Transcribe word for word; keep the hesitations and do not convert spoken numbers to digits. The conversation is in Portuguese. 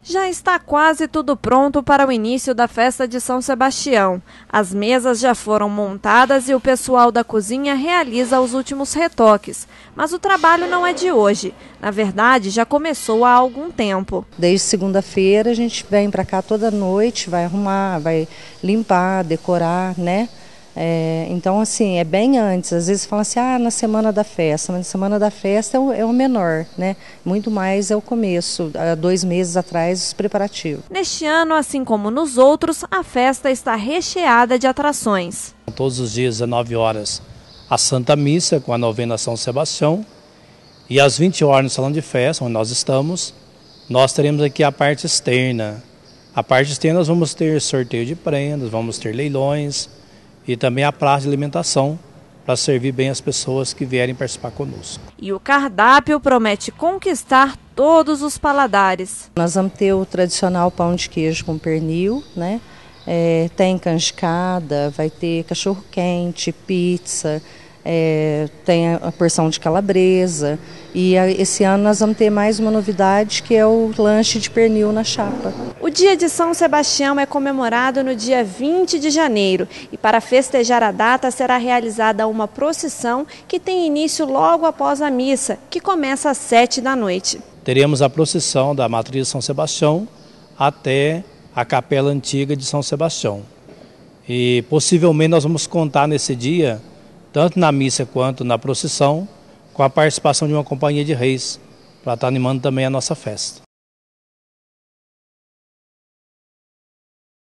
Já está quase tudo pronto para o início da festa de São Sebastião. As mesas já foram montadas e o pessoal da cozinha realiza os últimos retoques. Mas o trabalho não é de hoje. Na verdade, já começou há algum tempo. Desde segunda-feira a gente vem para cá toda noite, vai arrumar, vai limpar, decorar, né? É, então, assim, é bem antes. Às vezes falam assim, ah, na semana da festa. Mas na semana da festa é o, é o menor, né? Muito mais é o começo, há dois meses atrás, os preparativos. Neste ano, assim como nos outros, a festa está recheada de atrações. Todos os dias, às dezenove horas, a Santa Missa com a novena São Sebastião. E às vinte horas no Salão de Festa, onde nós estamos, nós teremos aqui a parte externa. A parte externa nós vamos ter sorteio de prendas, vamos ter leilões, e também a praça de alimentação para servir bem as pessoas que vierem participar conosco. E o cardápio promete conquistar todos os paladares. Nós vamos ter o tradicional pão de queijo com pernil, né? É, tem canjicada, vai ter cachorro quente, pizza, é, tem a porção de calabresa. E a, esse ano nós vamos ter mais uma novidade, que é o lanche de pernil na chapa. O dia de São Sebastião é comemorado no dia vinte de janeiro e para festejar a data será realizada uma procissão que tem início logo após a missa, que começa às sete da noite. Teremos a procissão da Matriz de São Sebastião até a Capela Antiga de São Sebastião. E possivelmente nós vamos contar nesse dia, tanto na missa quanto na procissão, com a participação de uma companhia de reis, para estar animando também a nossa festa.